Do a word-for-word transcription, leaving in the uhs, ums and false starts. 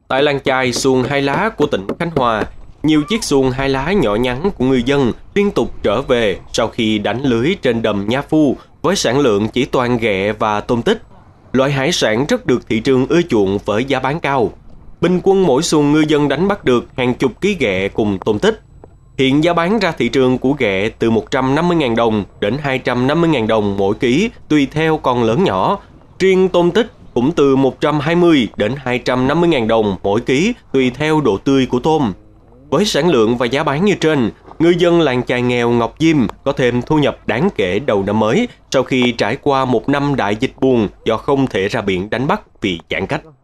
Tại làng chài xuồng hai lá của tỉnh Khánh Hòa, nhiều chiếc xuồng hai lá nhỏ nhắn của người dân liên tục trở về sau khi đánh lưới trên đầm Nha Phu với sản lượng chỉ toàn ghẹ và tôm tích. Loại hải sản rất được thị trường ưa chuộng với giá bán cao. Bình quân mỗi xuồng ngư dân đánh bắt được hàng chục ký ghẹ cùng tôm tích. Hiện giá bán ra thị trường của ghẹ từ một trăm năm mươi nghìn đồng đến hai trăm năm mươi nghìn đồng mỗi ký tùy theo con lớn nhỏ. Riêng tôm tích cũng từ một trăm hai mươi đến hai trăm năm mươi nghìn đồng mỗi ký tùy theo độ tươi của tôm. Với sản lượng và giá bán như trên, ngư dân làng chài nghèo Ngọc Diêm có thêm thu nhập đáng kể đầu năm mới sau khi trải qua một năm đại dịch buồn do không thể ra biển đánh bắt vì giãn cách.